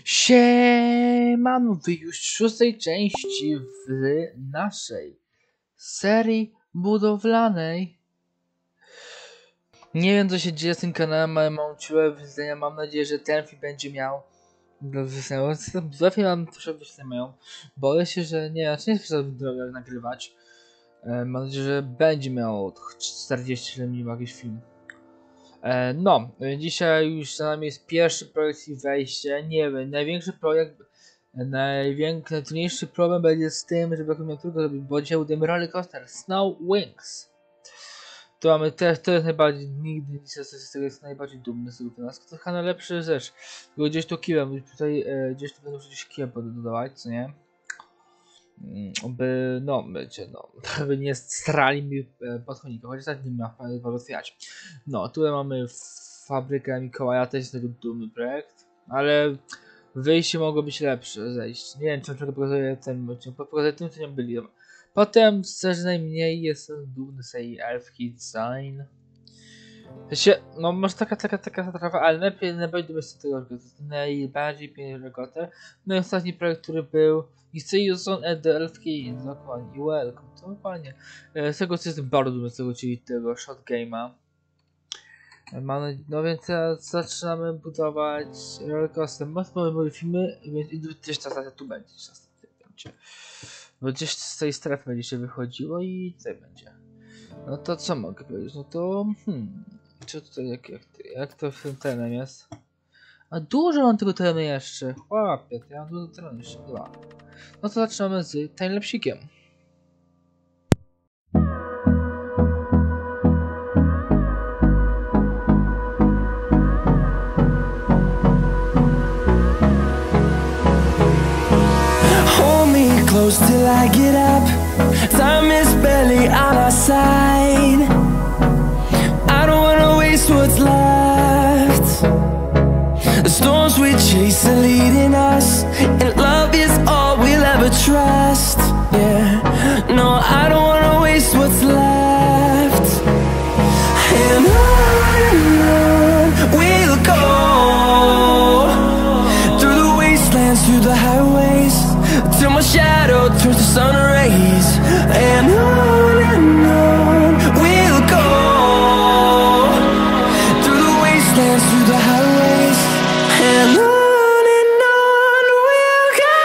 Siemano, wy już w 6. części w naszej serii budowlanej. Nie wiem, co się dzieje z tym kanałem, ale mam czułe wyzwania. Mam nadzieję, że ten film będzie miał złe filmy mam troszkę wyślemają. Boję się, że nie chcę jak nagrywać. Mam nadzieję, że będzie miał 40 minut jakiś film. No, dzisiaj już za nami jest pierwszy projekt i wejście. Nie wiem, największy projekt, najtrudniejszy problem będzie z tym, żeby jakąś miniaturkę zrobić, bo dzisiaj budujemy roller coaster Snow Wings. To mamy też, to jest najbardziej, nigdy z tego jest najbardziej dumny z tego wynalazku. To chyba najlepsza rzecz. Tylko gdzieś tu kiłem, tutaj gdzieś tu będę musiał kiłem dodawać, co nie? By, no, będzie, no, by nie strali mi podchodnika, chociaż tak nie ma otwierać. No, tutaj mamy fabrykę Mikołaja, też jest tego dumny projekt, ale wyjście mogło być lepsze, zejść. Nie wiem, czego pokazuje ten odcinek, pokazuje tym, co nie byli. Potem, szczerze najmniej, jestem dumny z tej elfki design. No może taka trawa, ale najbardziej dumny z tego, że to jest najbardziej piękny regoter. No i ostatni projekt, który był i chcę use on at the elfki, dokładnie, welcome, to dokładnie. Z tego co jestem bardzo dumny z tego, czyli tego shot game'a. No więc zaczynamy budować rollercoaster. Mamy filmy, więc gdzieś ta stacja tu będzie. Bo gdzieś z tej strefy będzie się wychodziło i tutaj będzie. No to co mogę powiedzieć? No to co tutaj, jak to w tym terenem jest? A dużo mam tego terenu jeszcze. Chłopie, ja mam dużo terenu jeszcze. Dwa. No to zaczynamy z timelapsikiem. Close till I get up. Time is barely on our side. I don't wanna waste what's left. The storms we chase are leading us, and love is all we'll ever trust. Yeah, no, I don't wanna waste what's left. And on we'll go, through the wastelands, through the highways, till my shadow turns to sun rays. And on we'll go, through the wastelands, through the highways. And on we'll go.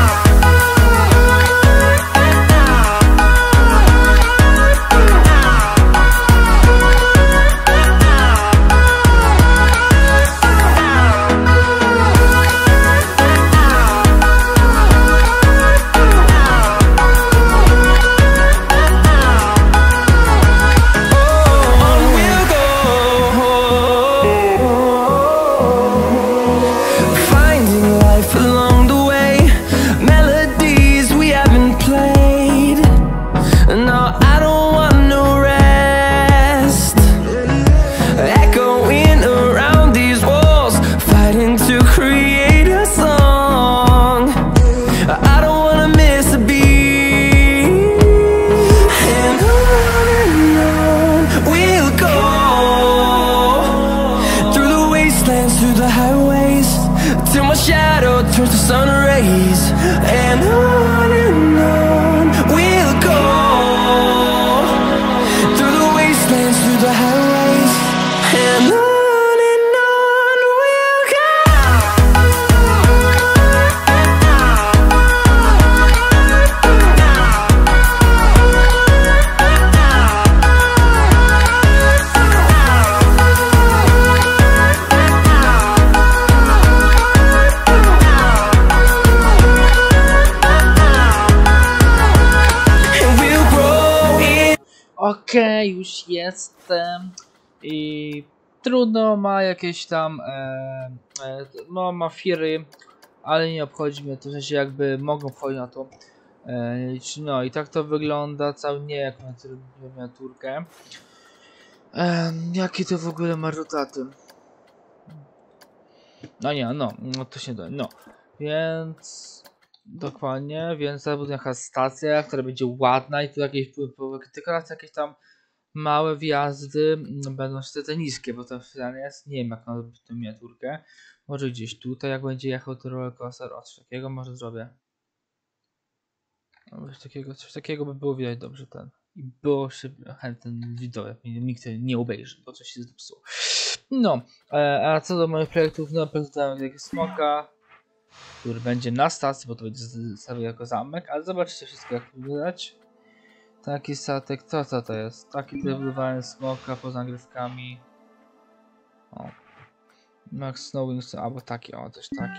Through the highways, till my shadow turns to sun rays. And on we'll go, through the wastelands, through the highways. And on we'll go. Okej, już jestem i trudno, ma jakieś tam no, ma firy, ale nie obchodzi mnie to, że się jakby mogą wchodzić na to. No i tak to wygląda, cały nie jak miniaturkę. Jakie to w ogóle ma rotaty? No nie, no to się da, no więc dokładnie, więc to będzie jakaś stacja, która będzie ładna i tu jakieś dekoracje, jakieś tam małe wjazdy będą niestety niskie, bo to finalnie jest, nie wiem jak na tę miniaturkę. Może gdzieś tutaj, jak będzie jechał ten rollercoaster, o coś takiego może zrobię. Coś takiego by było widać dobrze ten. I było ten widok, nikt nie obejrzy, bo coś się zepsuło. No, a co do moich projektów, no prezentowałem takiego smoka, który będzie na stacji, bo to będzie stawiał jako zamek, ale zobaczcie wszystko jak to widać. Taki statek, co to jest? Taki tutaj budowałem smoka poza nagrywkami. O. Max Snowwings, albo taki, o też taki.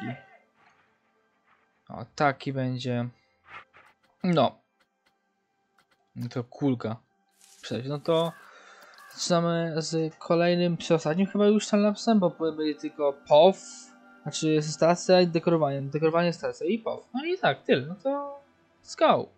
O, taki będzie. No. To kulka. No to zaczynamy z kolejnym, ostatnim chyba już timelapsem, bo będzie tylko POW, znaczy stacja i dekorowanie stacji i POW. No i tak, tyle, no to let's go.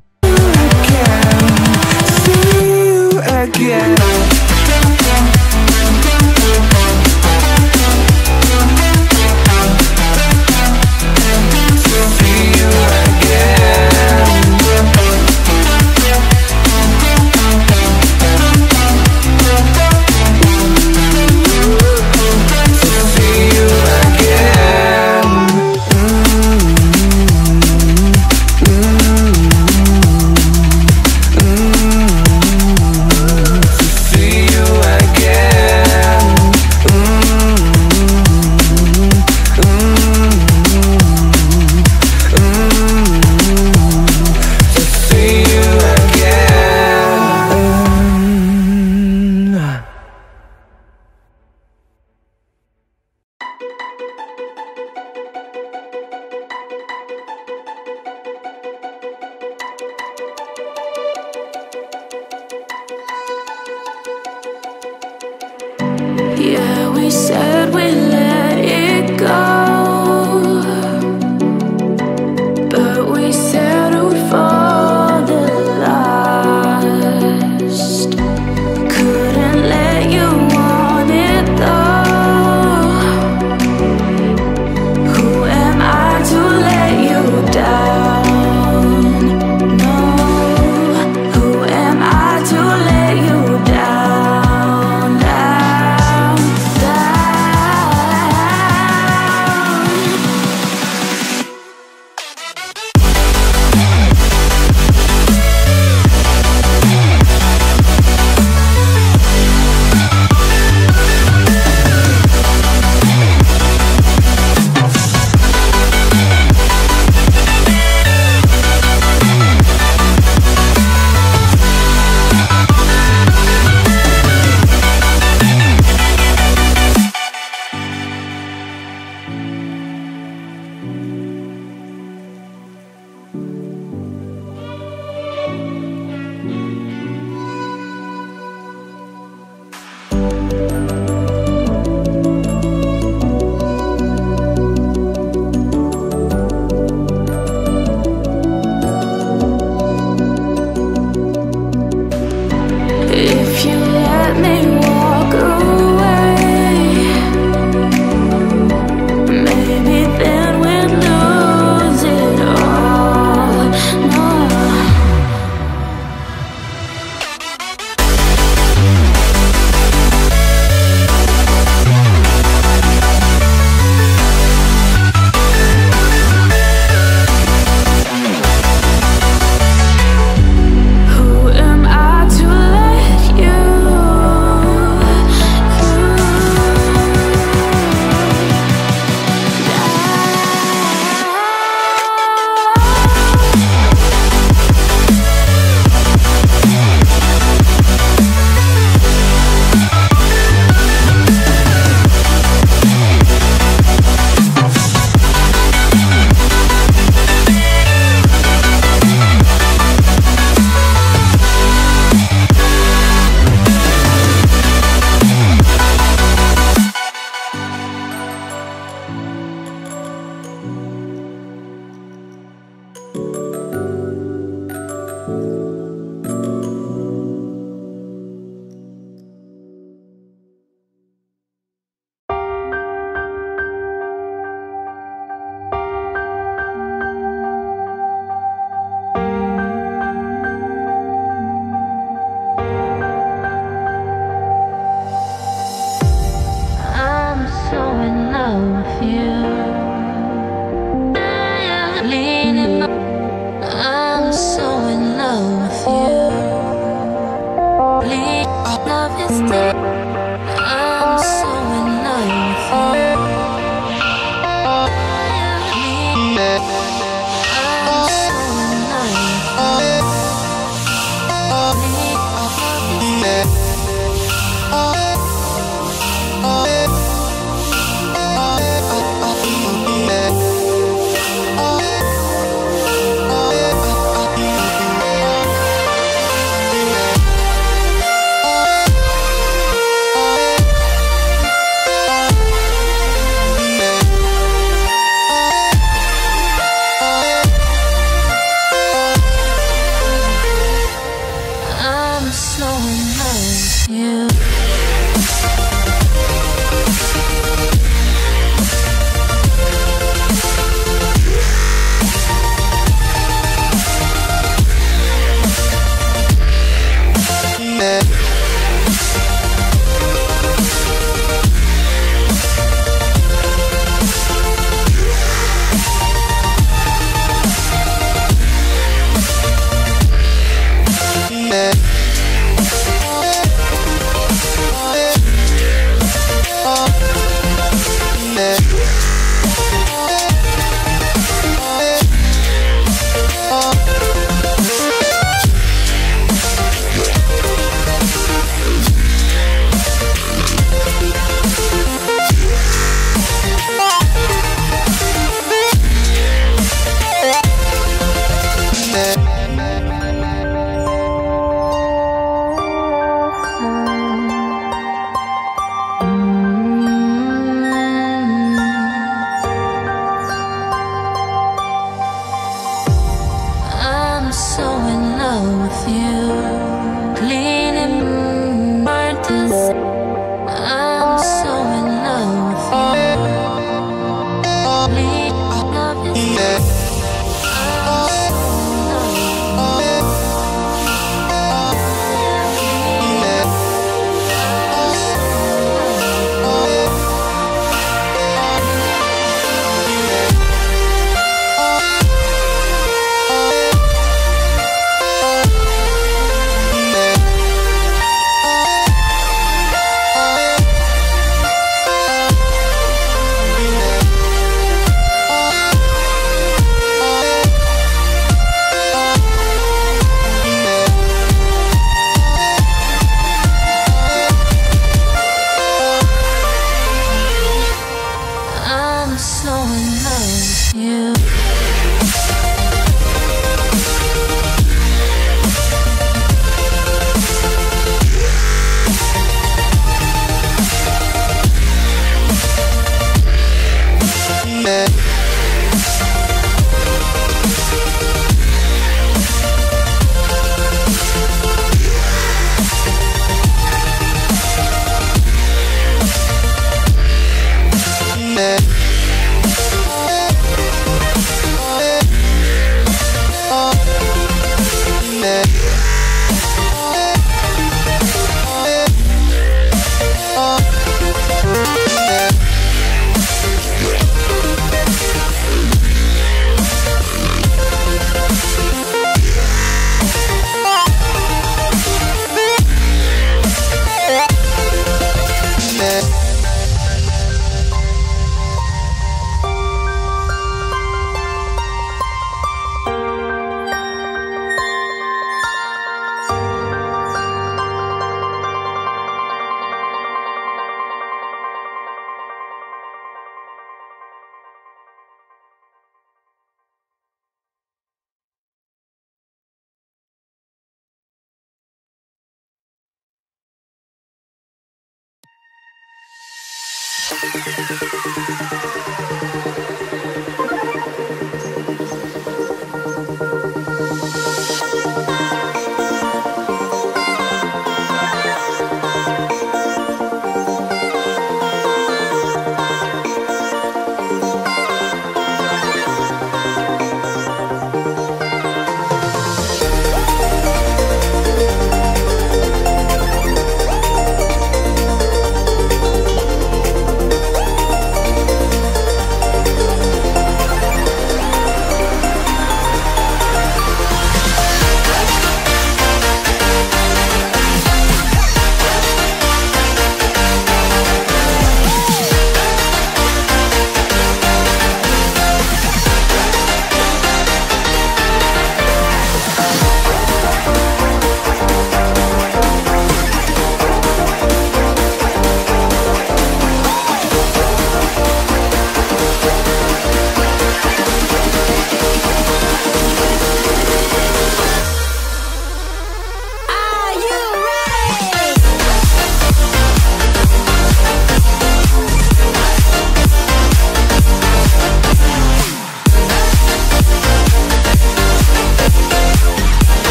Yeah, we said we let it go, but we settled for the last. Couldn't let you want it though. Who am I to let you down? No, who am I to let you down?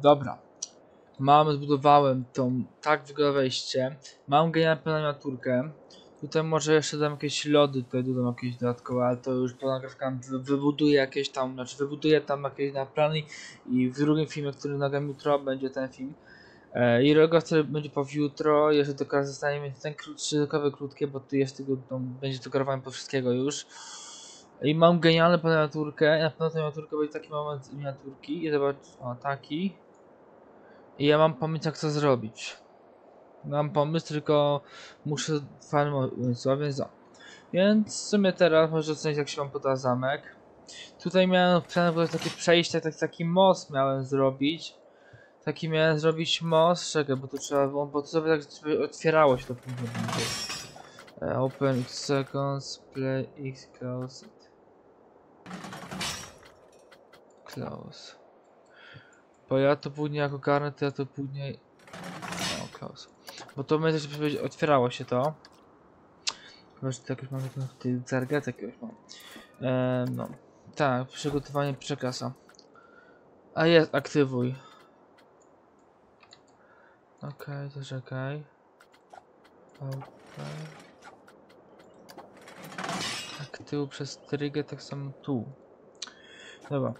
dobra. Zbudowałem tą, tak wygląda wejście. Mam genialną miniaturkę. Tutaj może jeszcze dam jakieś lody, tutaj dodam jakieś dodatkowe, ale to już pełna grafika wybuduję jakieś tam, wybuduję tam jakieś na plany i w drugim filmie, który nagram jutro, będzie ten film. I roga wtedy będzie jutro, jeżeli to zostanie mieć ten krótkie, bo tu jest tego, będzie dekorowane po wszystkiego już. I mam genialną miniaturkę, na pewno ta miniaturka będzie taki moment miniaturki i zobacz, o taki. I ja mam pomysł, jak to zrobić. Mam pomysł, tylko muszę fajnie więc o. Więc w sumie teraz może ocenić, jak się wam poda zamek. Tutaj miałem plan, takie przejście, taki most miałem zrobić. Taki miałem zrobić most, czekaj, bo to trzeba, bo to sobie tak otwierało się to później będzie. Open x seconds, play x close it. Close. Bo ja to później jak ogarnę, to ja to później... O, close. Bo to będzie otwierało się to. Chyba, że to jakoś mam target jakiegoś mam. No. Tak, przygotowanie przekasa. A jest, aktywuj. Okej, to czekaj. Aktywuj przez trigger, tak samo tu. Dobra.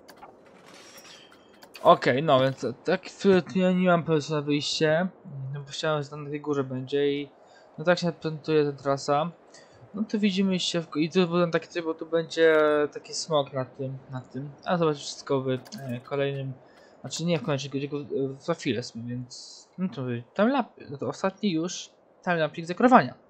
Okej, no więc tak ja nie mam pomysłu na wyjście. No bo chciałem, że tam na tej górze będzie i no tak się prezentuje ta trasa. No to widzimy się i tu był taki tryb, bo tu będzie taki smog nad tym. A zobaczyć wszystko w kolejnym, znaczy nie w końcu, tylko za chwilę więc no to timelapse, no to ostatni już timelapse dekorowania.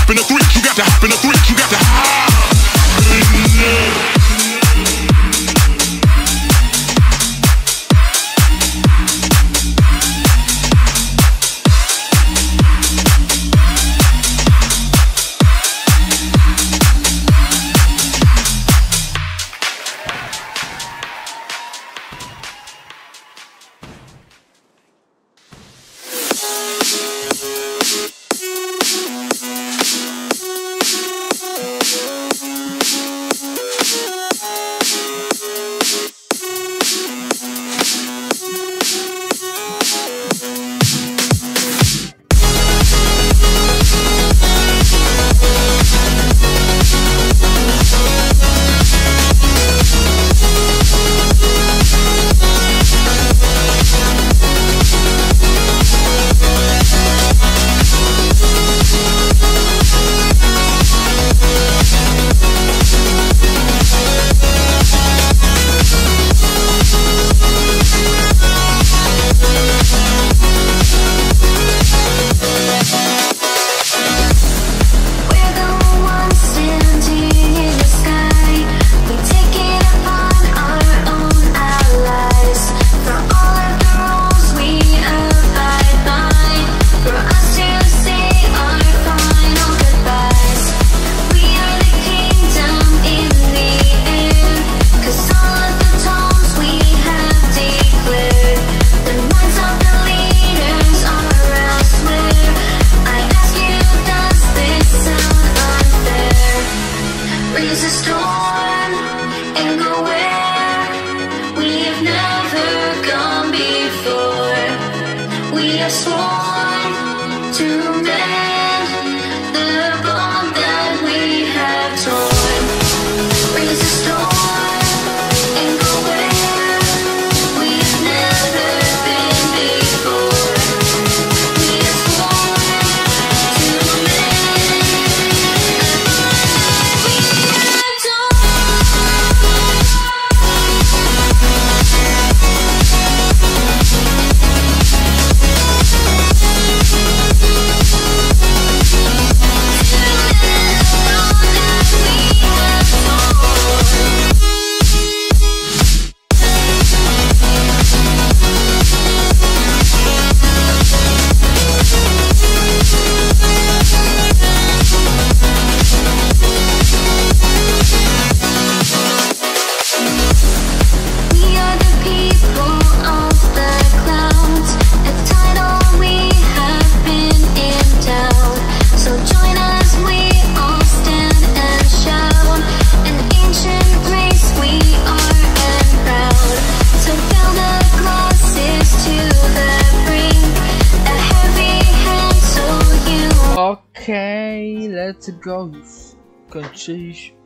hop in a quick, you got to hop in a quick, you got to hop in there. Okej, let's go. Skończyliśmy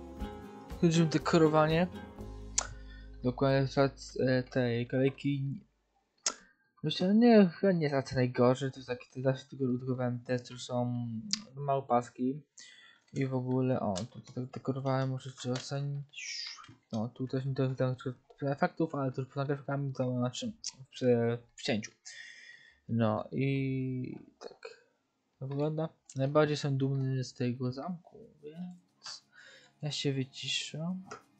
dekorowanie. Dokładnie tej kolejki. Myślę, nie, chyba nie jest aż najgorzej. To jest takie, to zawsze tylko udekorowałem te, które są małe paski. I w ogóle, o, tutaj tak dekorowałem, muszę ocenić. No, tu też nie dodałem efektów, ale to już poza grafikami, to znaczy w cięciu. No i tak to wygląda. Najbardziej jestem dumny z tego zamku, więc ja się wyciszę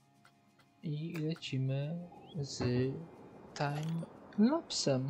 i lecimy z time-lapsem.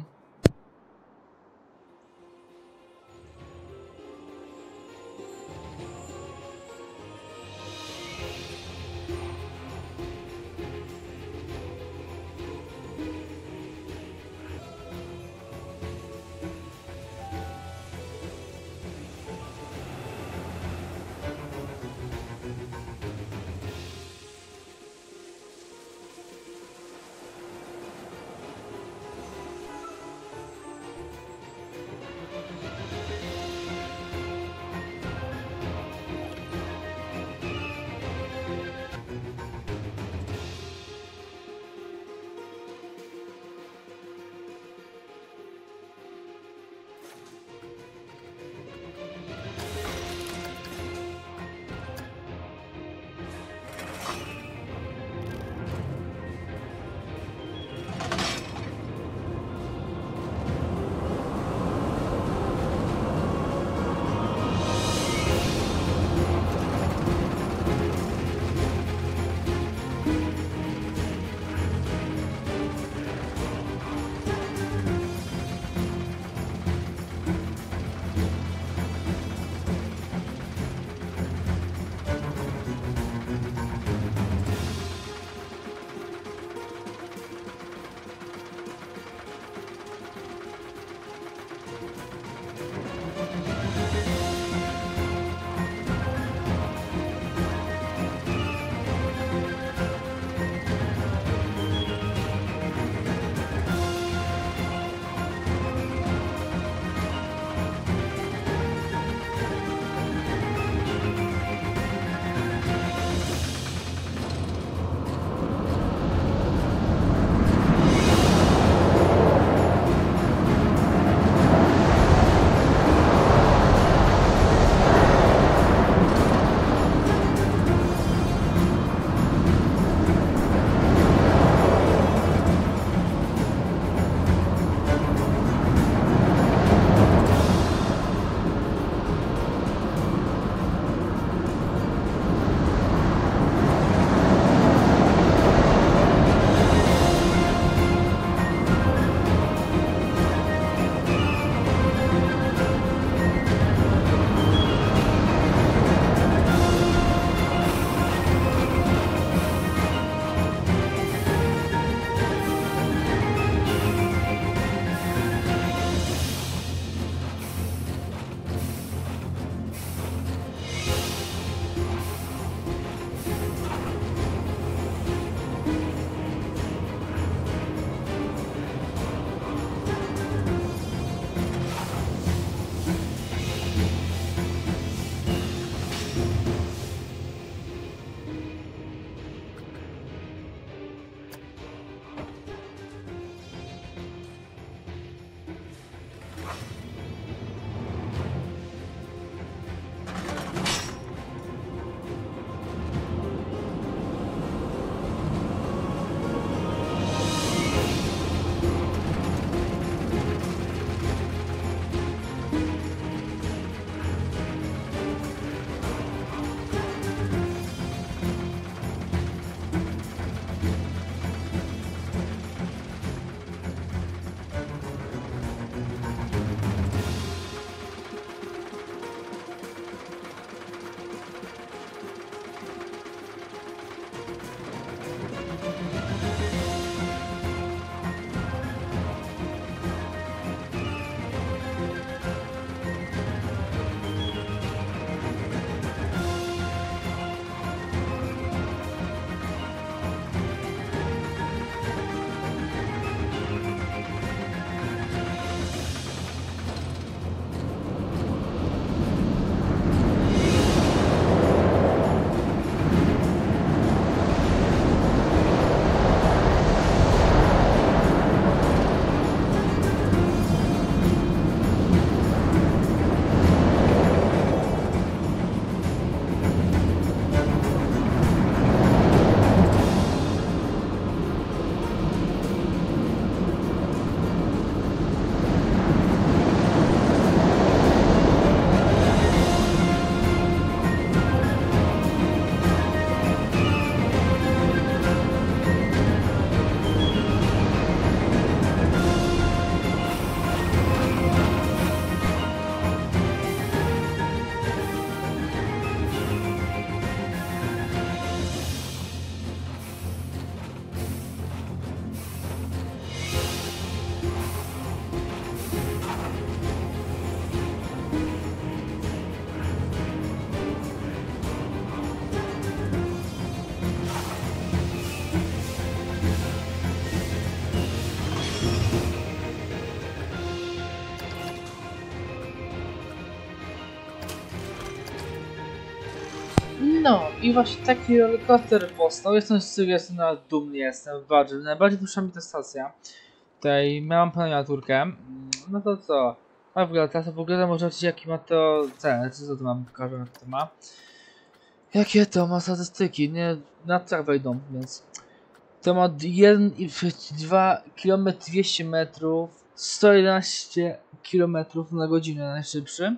No i właśnie taki rollercoaster powstał. Jestem z tego dumny, jestem bardzo. Najbardziej dusza mi ta stacja. Tutaj miałam planiaturkę. No to co? A w ogóle teraz w ogóle może zobaczyć jaki ma to cel. Co to mam? Pokażę jak to ma. Jakie to ma statystyki? Nie, na co wejdą, więc to ma 2 km 200 metrów, 111 km na godzinę najszybszy.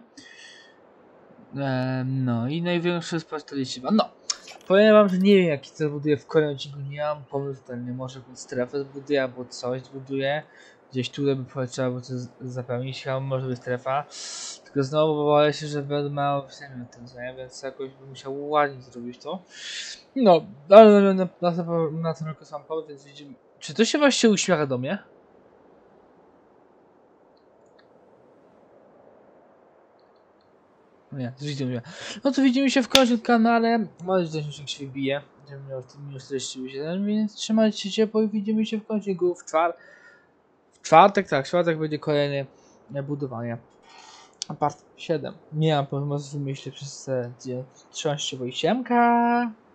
No i największy sport 40. No, powiem wam, że nie wiem jaki cel buduję w kolejnym odcinku, nie mam pomysłu, nie może jakąś strefę zbuduję albo coś zbuduję. Gdzieś tutaj by trzeba było coś zapełnić, chyba może być strefa. Tylko znowu boję się, że będę mało w tym, więc jakoś bym musiał ładnie zrobić to. No, ale na tym roku sam powiem, więc widzimy. Czy to się właśnie uśmiecha do mnie? Nie, widzimy się. No to widzimy się w kolejnym kanale. Może że się wybije. Będziemy miał w tym minus 47, więc trzymajcie się ciepło i widzimy się w końcu w czwartek, tak, w czwartek będzie kolejne budowanie. Part 7. Nie mam pomysłu, myślę przez 3 siemka.